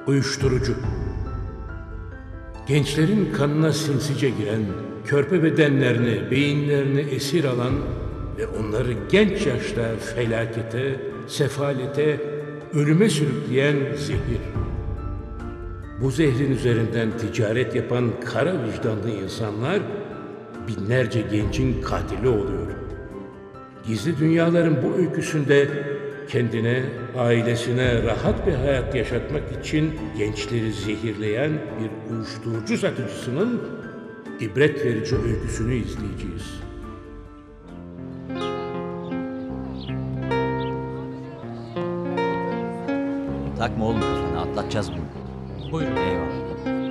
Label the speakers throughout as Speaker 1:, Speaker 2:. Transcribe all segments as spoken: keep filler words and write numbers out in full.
Speaker 1: uyuşturucu. Gençlerin kanına sinsice giren, körpe bedenlerini, beyinlerini esir alan ve onları genç yaşta felakete, sefalete, ölüme sürükleyen zehir. Bu zehrin üzerinden ticaret yapan kara vicdanlı insanlar binlerce gencin katili oluyor. Gizli dünyaların bu öyküsünde kendine, ailesine rahat bir hayat yaşatmak için gençleri zehirleyen bir uyuşturucu satıcısının ibret verici öyküsünü izleyeceğiz.
Speaker 2: Takma oğlum kafana, atlatacağız bunu.
Speaker 3: Buyurun.
Speaker 2: Eyvallah.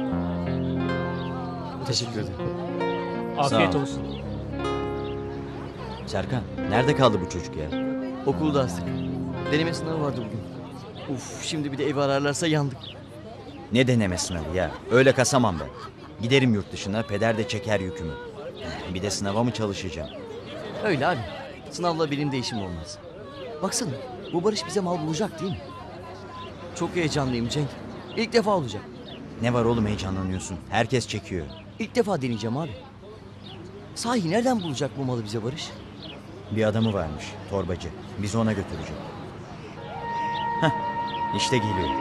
Speaker 3: Teşekkür ederim. Afiyet
Speaker 2: Sağ ol.
Speaker 3: olsun.
Speaker 2: Serkan, nerede kaldı bu çocuk ya?
Speaker 4: Okulda astık. Deneme sınavı vardı bugün. Uf, şimdi bir de evi ararlarsa yandık.
Speaker 2: Ne deneme sınavı ya? Öyle kasamam ben. Giderim yurt dışına, peder de çeker yükümü. Bir de sınava mı çalışacağım?
Speaker 4: Öyle abi. Sınavla benim de işim olmaz. Baksana, bu Barış bize mal bulacak değil mi? Çok heyecanlıyım Cenk. İlk defa olacak.
Speaker 2: Ne var oğlum heyecanlanıyorsun? Herkes çekiyor.
Speaker 4: İlk defa deneyeceğim abi. Sahi nereden bulacak bu malı bize Barış?
Speaker 2: Bir adamı varmış, torbacı. Bizi ona götürecek. Heh, işte geliyor.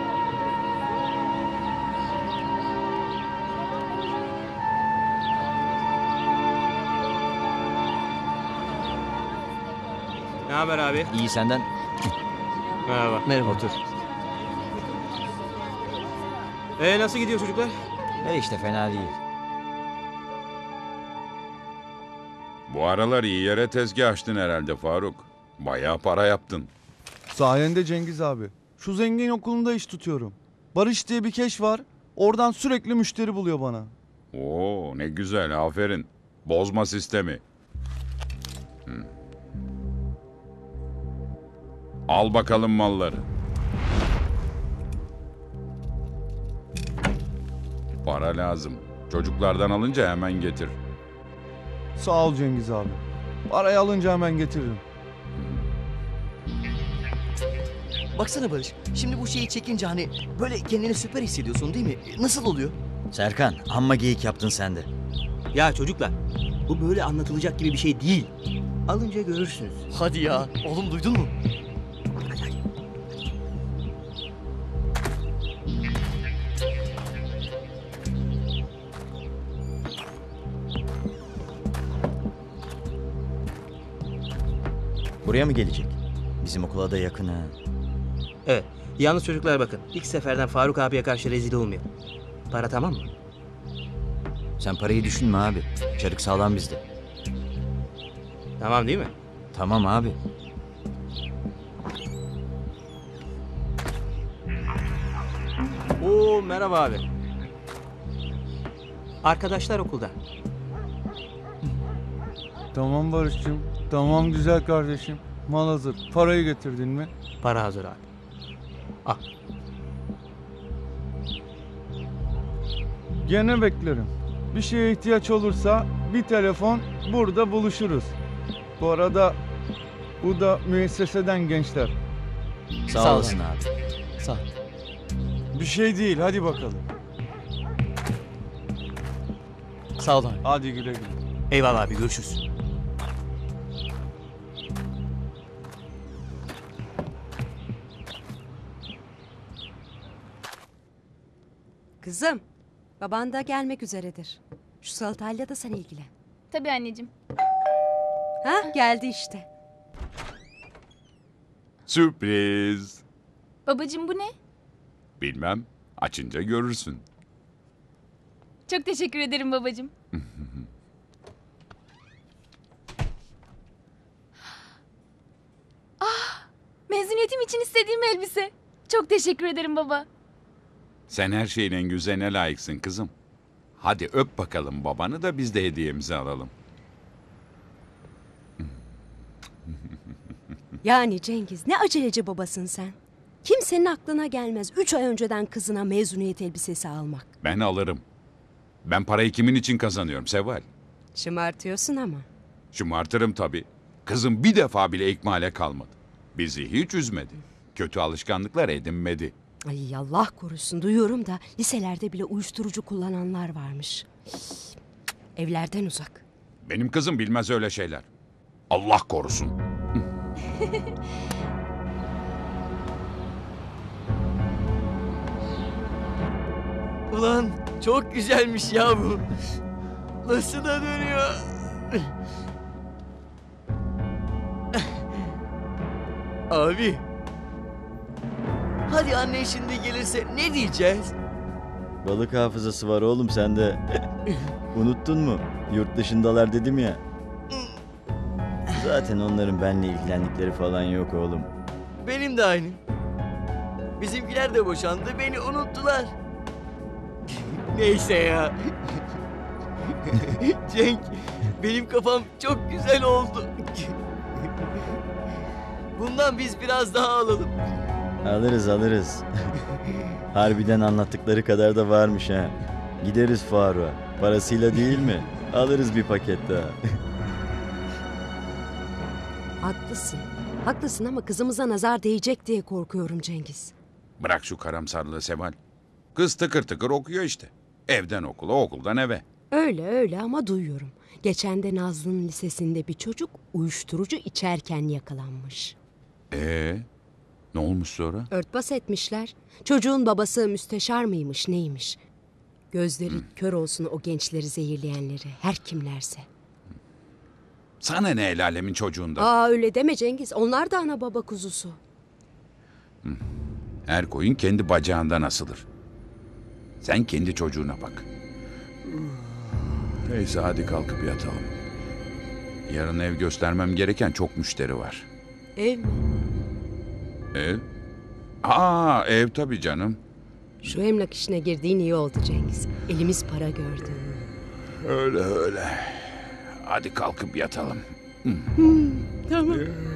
Speaker 5: Ne haber abi?
Speaker 2: İyi senden.
Speaker 5: Merhaba.
Speaker 4: Merhaba.
Speaker 2: Otur.
Speaker 5: Ee nasıl gidiyor çocuklar?
Speaker 2: E işte fena değil.
Speaker 6: Bu aralar iyi yere tezgah açtın herhalde Faruk. Bayağı para yaptın.
Speaker 7: Sayende Cengiz abi. Şu zengin okulunda iş tutuyorum. Barış diye bir keş var. Oradan sürekli müşteri buluyor bana.
Speaker 6: Oo ne güzel, aferin. Bozma sistemi. Hı. Al bakalım malları. Para lazım. Çocuklardan alınca hemen getir.
Speaker 7: Sağ ol Cengiz abi. Parayı alınca hemen getiririm.
Speaker 4: Baksana Barış, şimdi bu şeyi çekince hani böyle kendini süper hissediyorsun değil mi? Nasıl oluyor?
Speaker 2: Serkan, amma geyik yaptın sen de.
Speaker 5: Ya çocuklar, bu böyle anlatılacak gibi bir şey değil. Alınca görürsünüz.
Speaker 4: Hadi ya, oğlum duydun mu?
Speaker 2: Buraya mı gelecek? Bizim okula da yakın ha.
Speaker 5: Evet, yalnız çocuklar bakın. İlk seferden Faruk abiye karşı rezil olmayalım. Para tamam mı?
Speaker 2: Sen parayı düşünme abi. Çarık sağlam bizde.
Speaker 5: Tamam değil mi?
Speaker 2: Tamam abi.
Speaker 5: Oo merhaba abi. Arkadaşlar okulda.
Speaker 7: Tamam Barış'cığım. Tamam güzel kardeşim. Mal hazır. Parayı getirdin mi?
Speaker 5: Para hazır abi. Al.
Speaker 7: Gene beklerim. Bir şeye ihtiyaç olursa bir telefon, burada buluşuruz. Bu arada bu da müesseseden gençler.
Speaker 2: Sağ,
Speaker 4: Sağ ol
Speaker 2: olasın abi.
Speaker 4: Sağ ol.
Speaker 7: Bir şey değil, hadi bakalım.
Speaker 4: Sağ ol abi.
Speaker 7: Hadi güle güle.
Speaker 5: Eyvallah abi, görüşürüz.
Speaker 8: Kızım, baban da gelmek üzeredir. Şu salatayla da sen ilgilen.
Speaker 9: Tabii anneciğim.
Speaker 8: Ha, geldi işte.
Speaker 6: Sürpriz.
Speaker 9: Babacığım bu ne?
Speaker 6: Bilmem, açınca görürsün.
Speaker 9: Çok teşekkür ederim babacığım. Ah, mezuniyetim için istediğim elbise. Çok teşekkür ederim baba.
Speaker 6: Sen her şeyin en güzeline layıksın kızım. Hadi öp bakalım babanı da biz de hediyemizi alalım.
Speaker 8: Yani Cengiz, ne aceleci babasın sen. Kimsenin aklına gelmez üç ay önceden kızına mezuniyet elbisesi almak.
Speaker 6: Ben alırım. Ben parayı kimin için kazanıyorum Seval?
Speaker 8: Şımartıyorsun ama.
Speaker 6: Şımartırım tabii. Kızım bir defa bile ikmale kalmadı. Bizi hiç üzmedi. Kötü alışkanlıklar edinmedi.
Speaker 8: Ay Allah korusun, duyuyorum da liselerde bile uyuşturucu kullananlar varmış. Evlerden uzak.
Speaker 6: Benim kızım bilmez öyle şeyler. Allah korusun.
Speaker 4: Ulan çok güzelmiş ya bu. Nasıl da dönüyor. Abi. Hadi anne şimdi gelirse ne diyeceğiz?
Speaker 2: Balık hafızası var oğlum sende. Unuttun mu? Yurt dışındalar dedim ya. Zaten onların benimle ilgilendikleri falan yok oğlum.
Speaker 4: Benim de aynı. Bizimkiler de boşandı, beni unuttular. Neyse ya. Cenk, benim kafam çok güzel oldu. Bundan biz biraz daha alalım.
Speaker 2: Alırız alırız. Harbiden anlattıkları kadar da varmış ha. Gideriz Faruk'a. Parasıyla değil mi? Alırız bir paket daha.
Speaker 8: Haklısın. Haklısın ama kızımıza nazar değecek diye korkuyorum Cengiz.
Speaker 6: Bırak şu karamsarlığı Seval. Kız tıkır tıkır okuyor işte. Evden okula, okuldan eve.
Speaker 8: Öyle öyle ama duyuyorum. Geçen de Nazlı'nın lisesinde bir çocuk uyuşturucu içerken yakalanmış.
Speaker 6: Ee, ne olmuş sonra?
Speaker 8: Örtbas etmişler. Çocuğun babası müsteşar mıymış neymiş? Gözleri kör olsun o gençleri zehirleyenleri, her kimlerse.
Speaker 6: Sana ne el alemin çocuğunda?
Speaker 8: Aa öyle deme Cengiz. Onlar da ana baba kuzusu.
Speaker 6: Her koyun kendi bacağından asılır. Sen kendi çocuğuna bak. Neyse hadi kalkıp yatalım. Yarın ev göstermem gereken çok müşteri var.
Speaker 8: Ev mi?
Speaker 6: Ev? Aa ev tabii canım.
Speaker 8: Şu emlak işine girdiğin iyi oldu Cengiz. Elimiz para gördü.
Speaker 6: Öyle öyle. Hadi kalkıp yatalım.
Speaker 8: Tamam.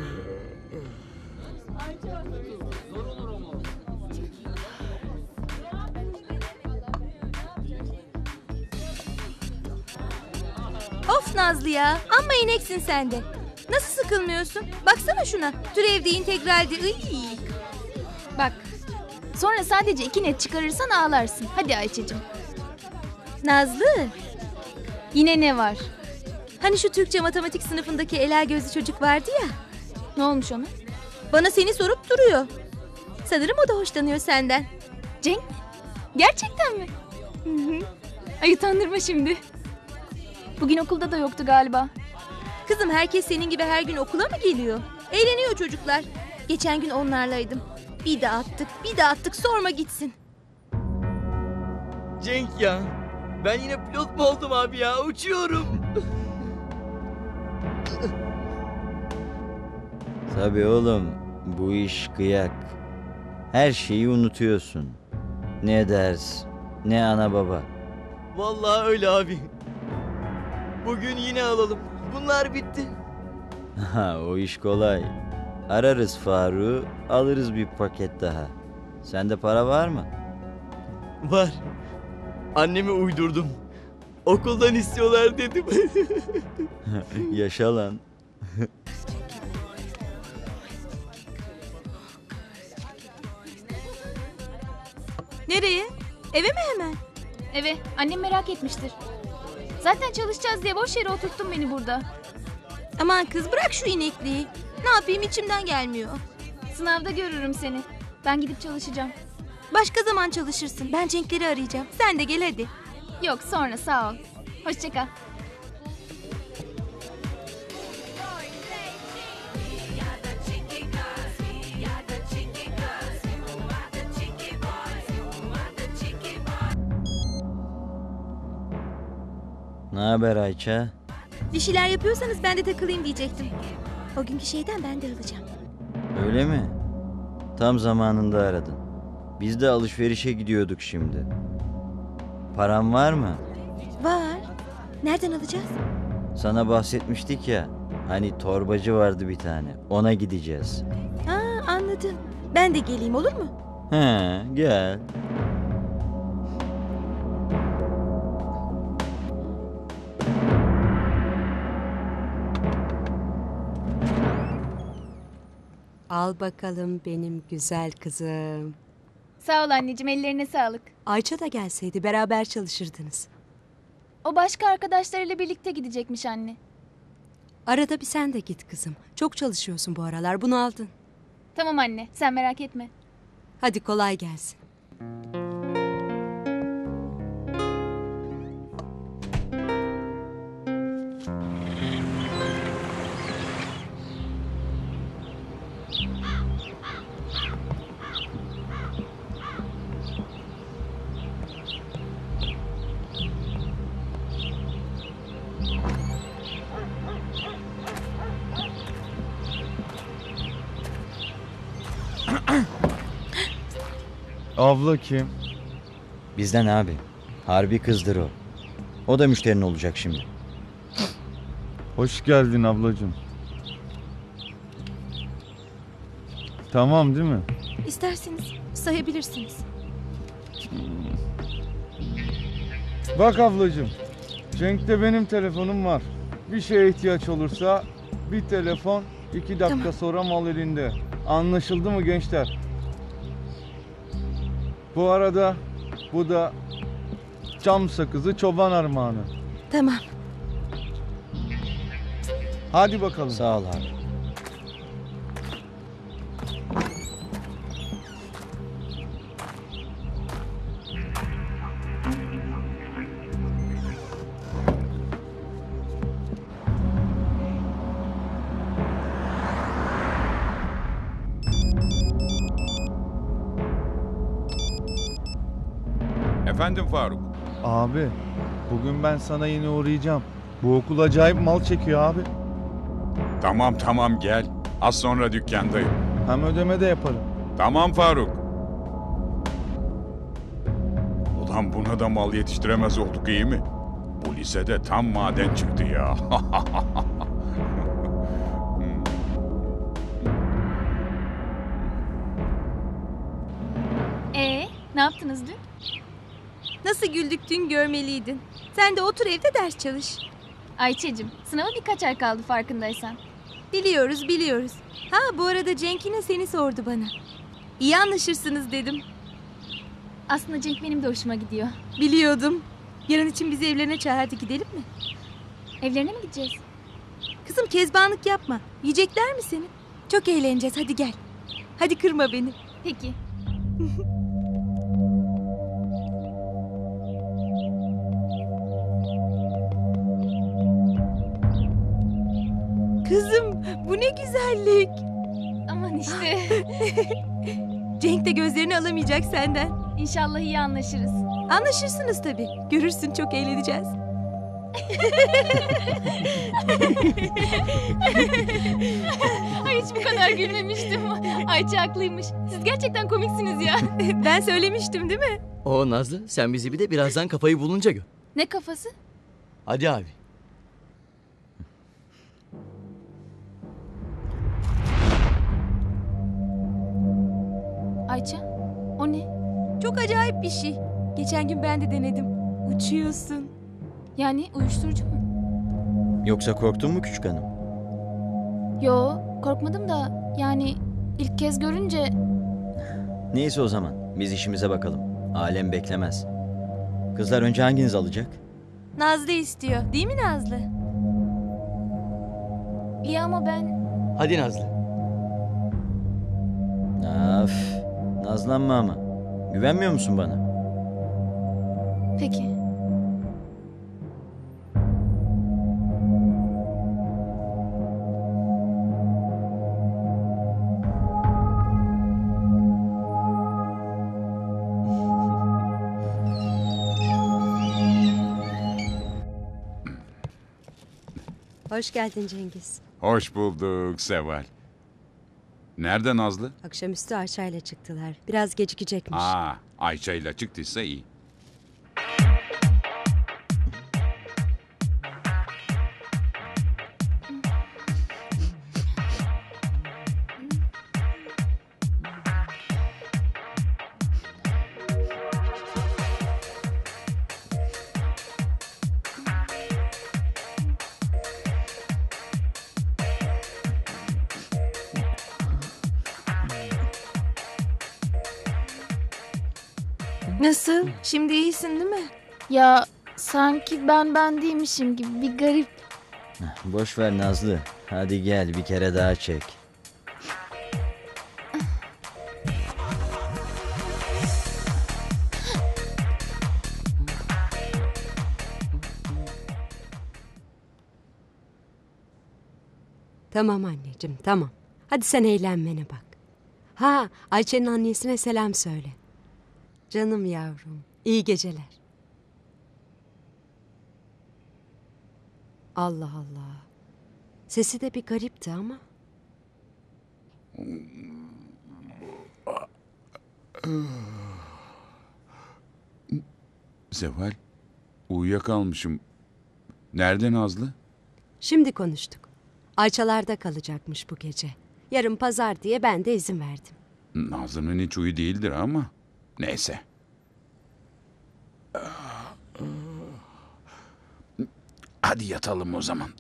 Speaker 9: Of Nazlı ya. Amma ineksin sen de. Nasıl sıkılmıyorsun? Baksana şuna. Türevde integralde. Iy. Bak. Sonra sadece iki net çıkarırsan ağlarsın. Hadi Ayça'cığım. Nazlı. Yine ne var? Hani şu Türkçe matematik sınıfındaki ela gözlü çocuk vardı ya. Ne olmuş ona? Bana seni sorup duruyor. Sanırım o da hoşlanıyor senden. Cenk mi? Gerçekten mi? Hı hı. Ay utandırma şimdi. Bugün okulda da yoktu galiba. Kızım herkes senin gibi her gün okula mı geliyor? Eğleniyor çocuklar. Geçen gün onlarlaydım. Bir de attık, bir de attık, sorma gitsin.
Speaker 4: Cenk ya. Ben yine pilot mu oldum abi ya? Uçuyorum.
Speaker 2: Tabii oğlum, bu iş kıyak. Her şeyi unutuyorsun. Ne ders, ne ana baba.
Speaker 4: Vallahi öyle abi. Bugün yine alalım. Bunlar bitti.
Speaker 2: Ha, o iş kolay. Ararız Faruk'u, alırız bir paket daha. Sende para var mı?
Speaker 4: Var. Annemi uydurdum. Okuldan istiyorlar dedim.
Speaker 2: Yaşa lan.
Speaker 9: Nereye? Eve mi hemen? Eve. Annem merak etmiştir. Zaten çalışacağız diye boş yere oturttun beni burada. Aman kız bırak şu inekliği. Ne yapayım içimden gelmiyor. Sınavda görürüm seni. Ben gidip çalışacağım. Başka zaman çalışırsın. Ben Cenk'leri arayacağım. Sen de gel hadi. Yok sonra sağ ol. Hoşça kal.
Speaker 2: Ne haber Ayça?
Speaker 9: Bir şeyler yapıyorsanız ben de takılayım diyecektim. O günkü şeyden ben de alacağım.
Speaker 2: Öyle mi? Tam zamanında aradın. Biz de alışverişe gidiyorduk şimdi. Param var mı?
Speaker 9: Var. Nereden alacağız?
Speaker 2: Sana bahsetmiştik ya. Hani torbacı vardı bir tane. Ona gideceğiz.
Speaker 9: Ha anladım. Ben de geleyim olur mu?
Speaker 2: He, gel.
Speaker 8: Al bakalım benim güzel kızım.
Speaker 9: Sağ ol anneciğim, ellerine sağlık.
Speaker 8: Ayça da gelseydi beraber çalışırdınız.
Speaker 9: O başka arkadaşlarıyla birlikte gidecekmiş anne.
Speaker 8: Arada bir sen de git kızım. Çok çalışıyorsun bu aralar, bunu aldın.
Speaker 9: Tamam anne, sen merak etme.
Speaker 8: Hadi kolay gelsin.
Speaker 7: Abla kim?
Speaker 2: Bizden abi. Harbi kızdır o. O da müşterin olacak şimdi.
Speaker 7: Hoş geldin ablacığım. Tamam değil mi?
Speaker 9: İsterseniz sayabilirsiniz.
Speaker 7: Bak ablacığım. Cenk'te benim telefonum var. Bir şeye ihtiyaç olursa bir telefon, iki dakika
Speaker 9: Tamam.
Speaker 7: sonra mal elinde. Anlaşıldı mı gençler? Bu arada bu da çam sakızı çoban armağanı.
Speaker 9: Tamam.
Speaker 7: Hadi bakalım.
Speaker 2: Sağ ol abi.
Speaker 6: Efendim Faruk.
Speaker 7: Abi, bugün ben sana yine uğrayacağım. Bu okul acayip mal çekiyor abi.
Speaker 6: Tamam tamam gel. Az sonra dükkandayım.
Speaker 7: Hem ödeme de yaparım.
Speaker 6: Tamam Faruk. Ulan buna da mal yetiştiremez olduk iyi mi? Bu lisede tam maden çıktı ya.
Speaker 9: Ee, ne yaptınız dün?
Speaker 10: Nasıl güldük dün görmeliydin. Sen de otur evde ders çalış.
Speaker 9: Ayça'cığım, sınava birkaç ay kaldı farkındaysan.
Speaker 10: Biliyoruz biliyoruz. Ha bu arada Cenk yine seni sordu bana. İyi anlaşırsınız dedim.
Speaker 9: Aslında Cenk benim de hoşuma gidiyor.
Speaker 10: Biliyordum. Yarın için bizi evlerine çağır, hadi gidelim mi?
Speaker 9: Evlerine mi gideceğiz?
Speaker 10: Kızım kezbanlık yapma. Yiyecekler mi seni? Çok eğleneceğiz, hadi gel. Hadi kırma beni.
Speaker 9: Peki.
Speaker 10: Kızım bu ne güzellik.
Speaker 9: Aman işte.
Speaker 10: Cenk de gözlerini alamayacak senden.
Speaker 9: İnşallah iyi anlaşırız.
Speaker 10: Anlaşırsınız tabii. Görürsün, çok eğleneceğiz.
Speaker 9: Ay hiç bu kadar gülmemiştim. Ayça haklıymış. Siz gerçekten komiksiniz ya.
Speaker 10: Ben söylemiştim değil mi?
Speaker 4: O Nazlı, sen bizi bir de birazdan kafayı bulunca gör.
Speaker 9: Ne kafası?
Speaker 4: Hadi abi.
Speaker 9: Ayça, o ne?
Speaker 10: Çok acayip bir şey. Geçen gün ben de denedim. Uçuyorsun.
Speaker 9: Yani uyuşturucu mu?
Speaker 2: Yoksa korktun mu küçük hanım?
Speaker 9: Yo, korkmadım da yani ilk kez görünce...
Speaker 2: Neyse o zaman. Biz işimize bakalım. Alem beklemez. Kızlar önce hanginiz alacak?
Speaker 10: Nazlı istiyor. Değil mi Nazlı?
Speaker 9: İyi ama ben...
Speaker 4: Hadi Nazlı.
Speaker 2: Af, nazlanma ama. Güvenmiyor musun bana?
Speaker 9: Peki.
Speaker 8: Hoş geldin Cengiz.
Speaker 6: Hoş bulduk Seval. Nerede Nazlı?
Speaker 8: Akşamüstü Ayça ile çıktılar. Biraz gecikecekmiş.
Speaker 6: Aa, Ayça ile çıktıysa iyi.
Speaker 10: Nasıl? Şimdi iyisin değil mi?
Speaker 9: Ya sanki ben ben değilmişim gibi bir garip.
Speaker 2: Boş ver Nazlı. Hadi gel bir kere daha çek.
Speaker 8: Tamam anneciğim, tamam. Hadi sen eğlenmene bak. Ha, Ayça'nın annesine selam söyle. Canım yavrum, iyi geceler. Allah Allah. Sesi de bir garipti ama.
Speaker 6: Seval, uyuyakalmışım. Nerede Nazlı?
Speaker 8: Şimdi konuştuk. Ayçalarda kalacakmış bu gece. Yarın pazar diye ben de izin verdim.
Speaker 6: Nazlı'nın hiç uyu değildir ama. Neyse. Hadi yatalım o zaman.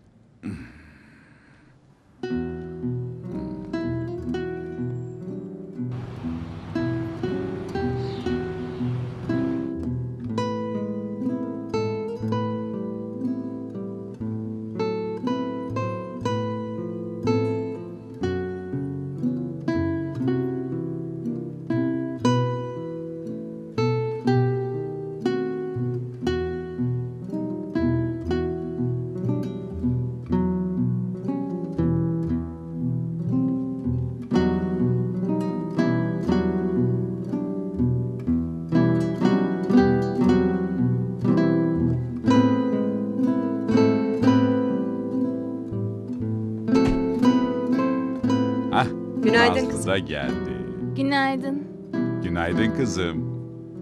Speaker 6: Hah,
Speaker 8: Günaydın
Speaker 6: Nazlı
Speaker 8: kızım.
Speaker 6: da geldi.
Speaker 9: Günaydın.
Speaker 6: Günaydın kızım.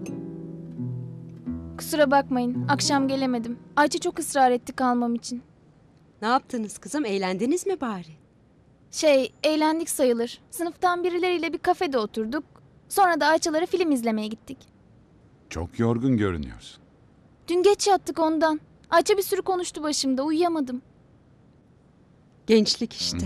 Speaker 9: Kusura bakmayın. Akşam gelemedim. Ayça çok ısrar etti kalmam için.
Speaker 8: Ne yaptınız kızım? Eğlendiniz mi bari?
Speaker 9: Şey, eğlendik sayılır. Sınıftan birileriyle bir kafede oturduk. Sonra da Ayçalara film izlemeye gittik.
Speaker 6: Çok yorgun görünüyorsun.
Speaker 9: Dün geç yattık ondan. Ayça bir sürü konuştu başımda. Uyuyamadım.
Speaker 8: Gençlik işte.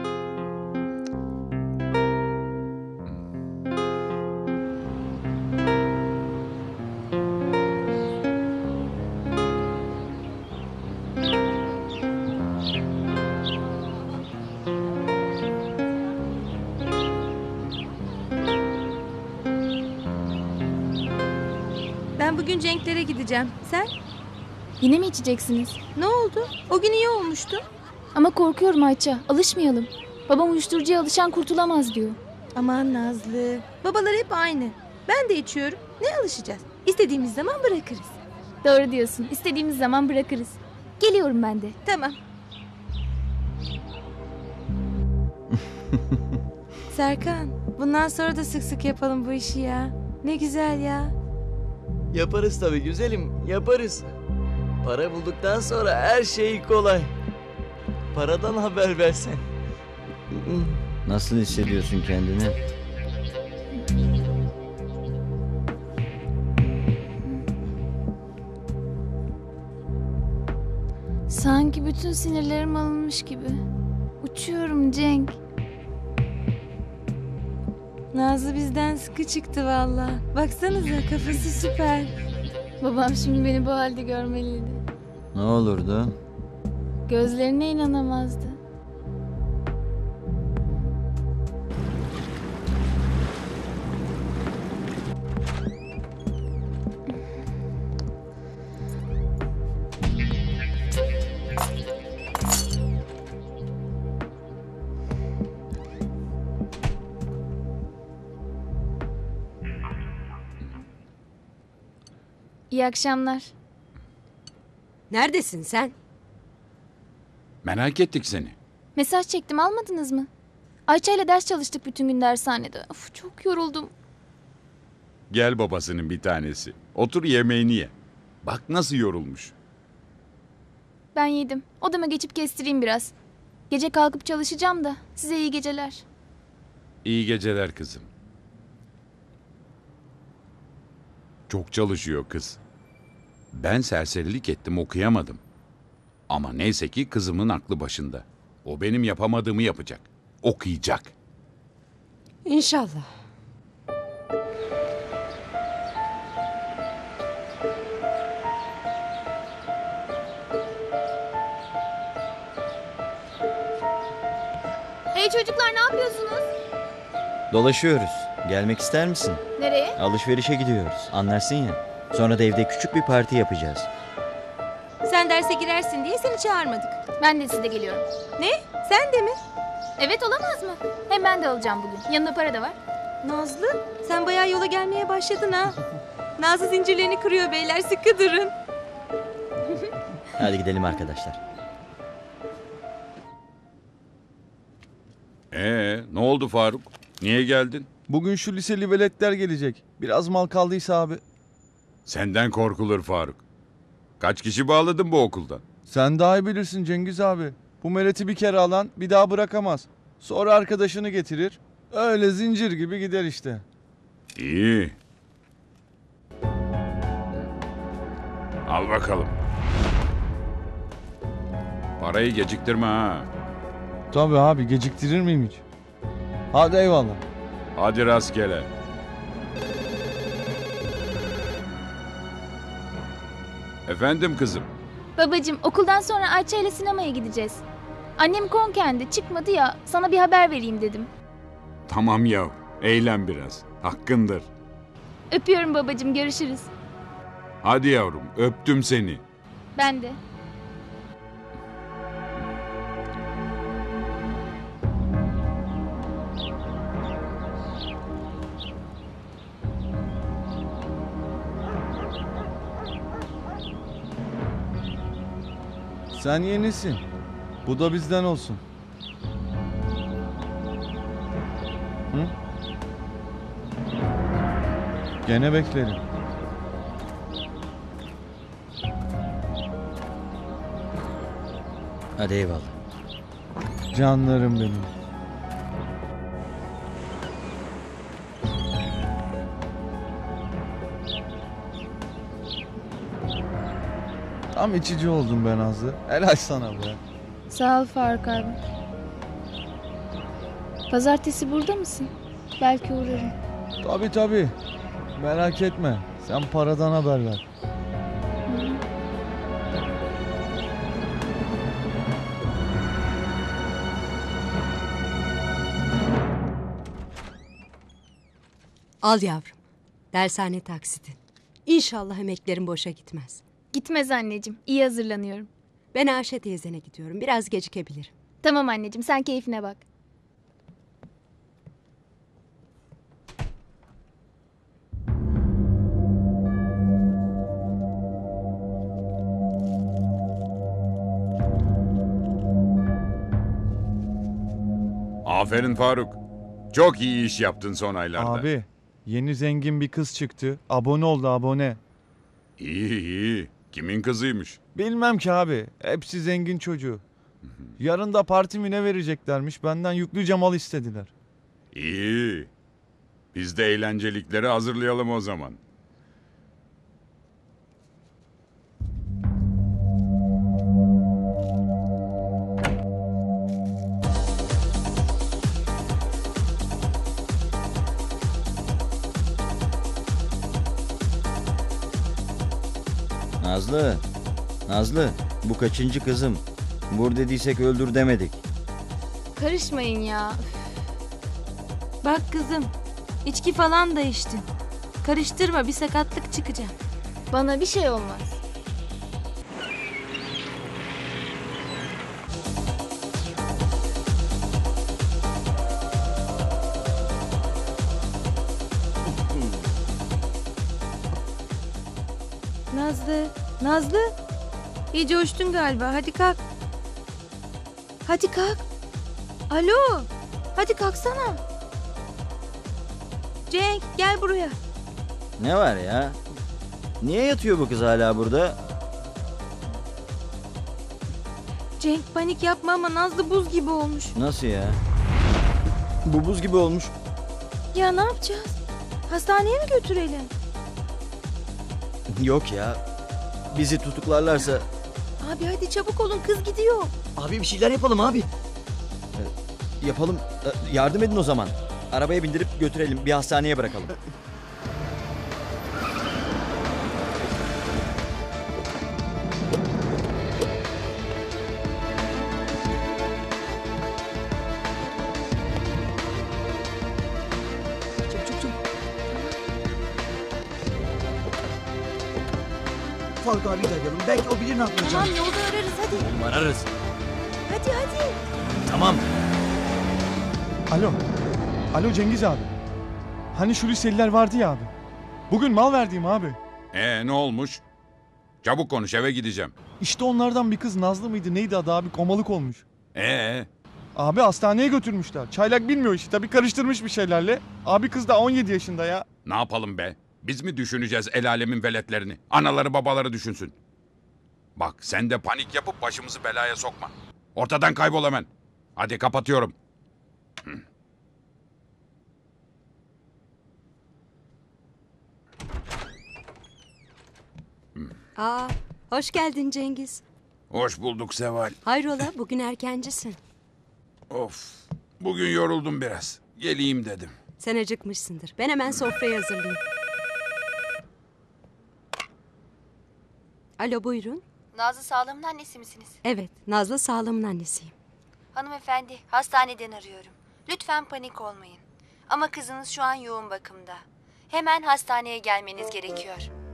Speaker 10: Ben bugün Cenklere gideceğim. Sen?
Speaker 9: Yine mi içeceksiniz?
Speaker 10: Ne oldu? O gün iyi olmuştu.
Speaker 9: Ama korkuyorum Ayça. Alışmayalım. Babam uyuşturucuya alışan kurtulamaz diyor.
Speaker 10: Aman Nazlı. Babalar hep aynı. Ben de içiyorum. Ne alışacağız? İstediğimiz zaman bırakırız.
Speaker 9: Doğru diyorsun. İstediğimiz zaman bırakırız. Geliyorum ben de.
Speaker 10: Tamam. Serkan, bundan sonra da sık sık yapalım bu işi ya. Ne güzel ya.
Speaker 4: Yaparız tabii güzelim, yaparız. Para bulduktan sonra her şey kolay. Paradan haber versen.
Speaker 2: Nasıl hissediyorsun kendini?
Speaker 9: Sanki bütün sinirlerim alınmış gibi. Uçuyorum Cenk.
Speaker 10: Nazlı bizden sıkı çıktı valla. Baksanıza kafası süper.
Speaker 9: Babam şimdi beni bu halde görmeliydi.
Speaker 2: Ne olurdu?
Speaker 9: Gözlerine inanamazdı. İyi akşamlar.
Speaker 8: Neredesin sen?
Speaker 6: Merak ettik seni.
Speaker 9: Mesaj çektim, almadınız mı? Ayça ile ders çalıştık bütün gün dershanede. Of, çok yoruldum.
Speaker 6: Gel babasının bir tanesi. Otur yemeğini ye. Bak nasıl yorulmuş.
Speaker 9: Ben yedim. Odama geçip kestireyim biraz. Gece kalkıp çalışacağım da. Size iyi geceler.
Speaker 6: İyi geceler kızım. Çok çalışıyor kız. Ben serserilik ettim, okuyamadım. Ama neyse ki kızımın aklı başında. O benim yapamadığımı yapacak. Okuyacak.
Speaker 8: İnşallah.
Speaker 9: Hey çocuklar ne yapıyorsunuz?
Speaker 2: Dolaşıyoruz. Gelmek ister misin?
Speaker 9: Nereye?
Speaker 2: Alışverişe gidiyoruz. Anlarsın ya. Sonra da evde küçük bir parti yapacağız.
Speaker 10: Sen derse girersin diye seni çağırmadık.
Speaker 9: Ben de size geliyorum.
Speaker 10: Ne? Sen de mi?
Speaker 9: Evet olamaz mı? Hem ben de alacağım bugün. Yanında para da var.
Speaker 10: Nazlı, sen bayağı yola gelmeye başladın ha. Nazlı zincirlerini kırıyor beyler, sıkı durun.
Speaker 2: Hadi gidelim arkadaşlar.
Speaker 6: Ee, ne oldu Faruk? Niye geldin?
Speaker 7: Bugün şu liseli veletler gelecek. Biraz mal kaldıysa abi.
Speaker 6: Senden korkulur Faruk. Kaç kişi bağladın bu okuldan?
Speaker 7: Sen daha iyi bilirsin Cengiz abi. Bu meleti bir kere alan bir daha bırakamaz. Sonra arkadaşını getirir. Öyle zincir gibi gider işte.
Speaker 6: İyi. Al bakalım. Parayı geciktirme ha.
Speaker 7: Tabii abi, geciktirir miyim hiç? Hadi eyvallah.
Speaker 6: Hadi rastgele. Efendim kızım.
Speaker 9: Babacığım okuldan sonra Ayça ile sinemaya gideceğiz. Annem konkendi çıkmadı ya sana bir haber vereyim dedim.
Speaker 6: Tamam yav. Eğlen biraz. Hakkındır.
Speaker 9: Öpüyorum babacığım görüşürüz.
Speaker 6: Hadi yavrum. Öptüm seni.
Speaker 9: Ben de.
Speaker 7: Sen yenisin. Bu da bizden olsun. Hı? Gene beklerim.
Speaker 2: Hadi eyvallah.
Speaker 7: Canlarım benim. Tam içici oldum ben Nazlı. Helal sana be.
Speaker 9: Sağ ol Faruk abi. Pazartesi burada mısın? Belki uğrarım.
Speaker 7: Tabii tabii. Merak etme. Sen paradan haber ver.
Speaker 8: Al yavrum. Dershane taksitin. İnşallah emeklerin boşa gitmez.
Speaker 9: Gitmez anneciğim. İyi hazırlanıyorum.
Speaker 8: Ben Ayşe teyzene gidiyorum. Biraz gecikebilirim.
Speaker 9: Tamam anneciğim sen keyfine bak.
Speaker 6: Aferin Faruk. Çok iyi iş yaptın son aylarda.
Speaker 7: Abi, yeni zengin bir kız çıktı. Abone oldu, abone.
Speaker 6: İyi iyi. Kimin kızıymış?
Speaker 7: Bilmem ki abi. Hepsi zengin çocuğu. Yarın da parti mi ne vereceklermiş. Benden yüklüce mal istediler.
Speaker 6: İyi. Biz de eğlencelikleri hazırlayalım o zaman.
Speaker 2: Nazlı. Nazlı. Bu kaçıncı kızım? Vur dediysek öldür demedik.
Speaker 9: Karışmayın ya.
Speaker 10: Bak kızım, içki falan da içtin. Karıştırma, bir sakatlık çıkacak.
Speaker 9: Bana bir şey olmaz.
Speaker 10: Nazlı, Nazlı. İyice uçtun galiba, hadi kalk. Hadi kalk. Alo, hadi kalksana. Cenk, gel buraya.
Speaker 2: Ne var ya? Niye yatıyor bu kız hala burada?
Speaker 10: Cenk panik yapma ama Nazlı buz gibi olmuş.
Speaker 2: Nasıl ya? Bu buz gibi olmuş.
Speaker 10: Ya ne yapacağız? Hastaneye mi götürelim?
Speaker 2: Yok ya. Bizi tutuklarlarsa...
Speaker 10: Abi hadi çabuk olun, kız gidiyor.
Speaker 2: Abi bir şeyler yapalım abi. Yapalım. Yardım edin o zaman. Arabaya bindirip götürelim. Bir hastaneye bırakalım.
Speaker 11: Faruk abi de arayalım. Belki o bilir ne yapacağını.
Speaker 10: Tamam yolda ararız hadi.
Speaker 2: Oğlum ararız.
Speaker 10: Hadi hadi.
Speaker 2: Tamam.
Speaker 7: Alo. Alo Cengiz abi. Hani şu liseliler vardı ya abi. Bugün mal verdiğim abi.
Speaker 6: Ee ne olmuş? Çabuk konuş, eve gideceğim.
Speaker 7: İşte onlardan bir kız Nazlı mıydı neydi adı abi, komalık olmuş.
Speaker 6: Ee
Speaker 7: Abi hastaneye götürmüşler. Çaylak bilmiyor işi tabii, karıştırmış bir şeylerle. Abi kız da on yedi yaşında ya.
Speaker 6: ne yapalım be? Biz mi düşüneceğiz el alemin veletlerini? Anaları babaları düşünsün. Bak sen de panik yapıp başımızı belaya sokma. Ortadan kaybol hemen. Hadi kapatıyorum.
Speaker 8: Aa, hoş geldin Cengiz.
Speaker 6: Hoş bulduk Seval.
Speaker 8: Hayrola, bugün erkencisin.
Speaker 6: Of, bugün yoruldum biraz. Geleyim dedim.
Speaker 8: Sen acıkmışsındır. Ben hemen sofrayı hazırlayayım. Alo, buyurun.
Speaker 12: Nazlı Sağlam'ın annesi misiniz?
Speaker 8: Evet, Nazlı Sağlam'ın annesiyim.
Speaker 12: Hanımefendi, hastaneden arıyorum. Lütfen panik olmayın. Ama kızınız şu an yoğun bakımda. Hemen hastaneye gelmeniz gerekiyor.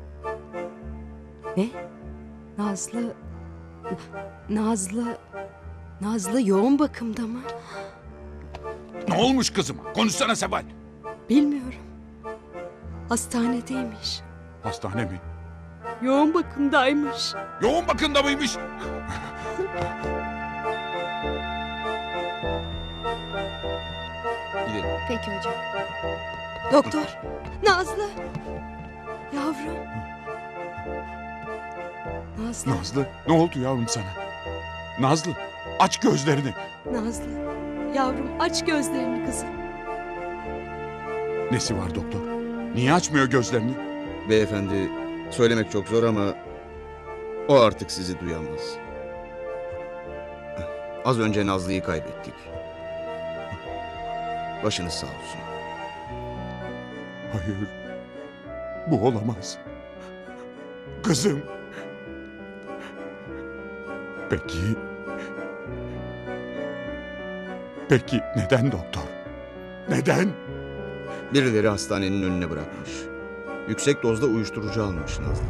Speaker 8: Ne? Nazlı... Nazlı... Nazlı yoğun bakımda mı?
Speaker 6: Ne olmuş kızıma? Konuşsana Seval.
Speaker 8: Bilmiyorum. Hastanedeymiş.
Speaker 6: Hastane mi?
Speaker 8: Yoğun bakımdaymış.
Speaker 6: Yoğun bakımda mıymış?
Speaker 2: Gidelim.
Speaker 12: Peki hocam.
Speaker 8: Doktor, Nazlı. Yavrum. Nazlı,
Speaker 6: Nazlı, ne oldu yavrum sana? Nazlı, aç gözlerini.
Speaker 8: Nazlı. Yavrum, aç gözlerini kızım.
Speaker 6: Nesi var doktor? Niye açmıyor gözlerini?
Speaker 13: Beyefendi, söylemek çok zor ama o artık sizi duyamaz. Az önce Nazlı'yı kaybettik. Başınız sağ olsun.
Speaker 6: Hayır, bu olamaz. Kızım. Peki... Peki neden doktor? Neden?
Speaker 13: Birileri hastanenin önüne bırakmış. Yüksek dozda uyuşturucu almış Nazlı.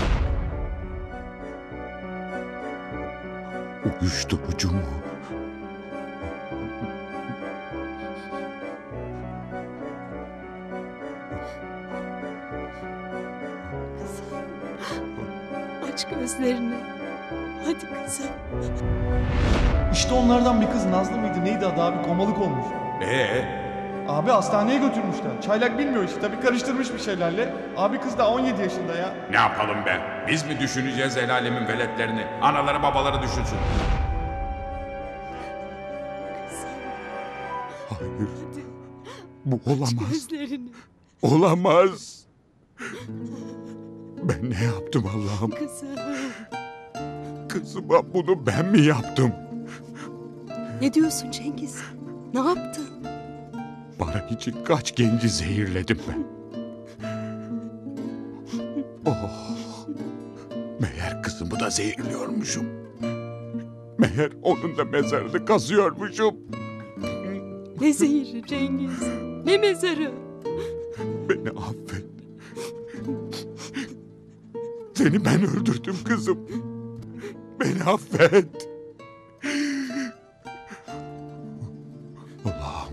Speaker 6: Uyuşturucu mu?
Speaker 8: Aç gözlerini. Hadi kızım.
Speaker 7: İşte onlardan bir kız Nazlı mıydı neydi adı abi, komalık olmuş.
Speaker 6: Ee?
Speaker 7: Abi hastaneye götürmüşler. Çaylak bilmiyor işi tabii, karıştırmış bir şeylerle. Abi kız da on yedi yaşında ya.
Speaker 6: Ne yapalım be? Biz mi düşüneceğiz el alemin veletlerini? Anaları babaları düşünsün. Hayır. Bu olamaz.
Speaker 8: Gözlerini.
Speaker 6: Olamaz. Ben ne yaptım Allah'ım?
Speaker 8: Kızım.
Speaker 6: Kızıma bunu ben mi yaptım?
Speaker 8: Ne diyorsun Cengiz? Ne yaptın?
Speaker 6: Para için kaç genci zehirledim ben. Oh. Meğer kızımı da zehirliyormuşum. Meğer onun da mezarını kazıyormuşum.
Speaker 8: Ne zehiri Cengiz? Ne mezarı?
Speaker 6: Beni affet. Seni ben öldürdüm kızım. Beni affet. Allah'ım.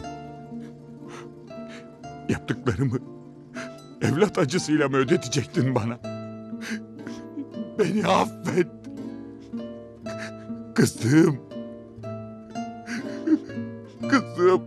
Speaker 6: Yaptıklarımı evlat acısıyla mı ödetecektin bana? Beni affet. Kızım. Kızım.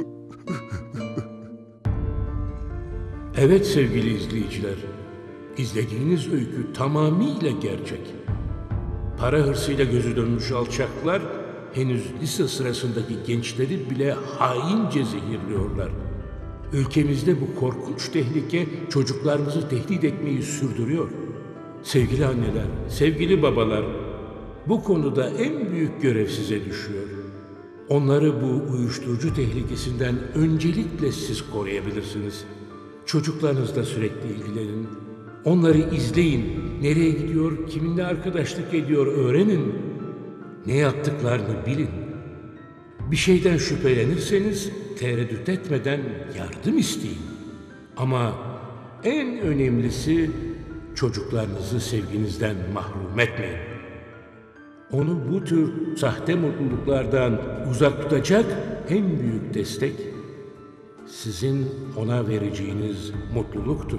Speaker 1: Evet sevgili izleyiciler, izlediğiniz öykü tamamıyla gerçek. Para hırsıyla gözü dönmüş alçaklar henüz lise sırasındaki gençleri bile haince zehirliyorlar. Ülkemizde bu korkunç tehlike çocuklarımızı tehdit etmeyi sürdürüyor. Sevgili anneler, sevgili babalar, bu konuda en büyük görev size düşüyor. Onları bu uyuşturucu tehlikesinden öncelikle siz koruyabilirsiniz. Çocuklarınızla sürekli ilgilenin. Onları izleyin. Nereye gidiyor, kiminle arkadaşlık ediyor öğrenin. Ne yaptıklarını bilin. Bir şeyden şüphelenirseniz tereddüt etmeden yardım isteyin. Ama en önemlisi Çocuklarınızı sevginizden mahrum etmeyin. Onu bu tür sahte mutluluklardan uzak tutacak en büyük destek sizin ona vereceğiniz mutluluktur.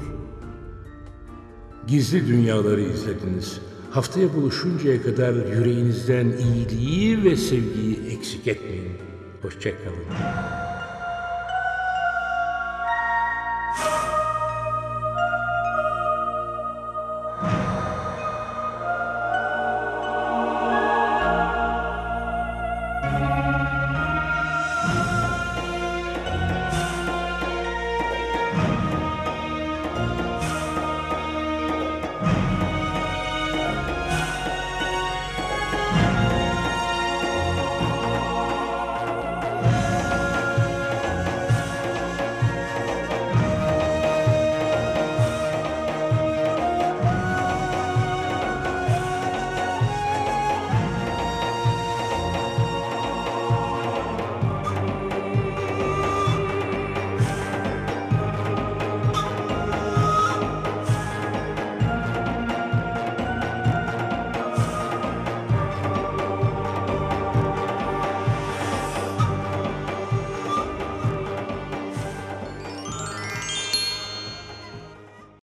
Speaker 1: Gizli Dünyaları izlediniz. Haftaya buluşuncaya kadar yüreğinizden iyiliği ve sevgiyi eksik etmeyin. Hoşça kalın.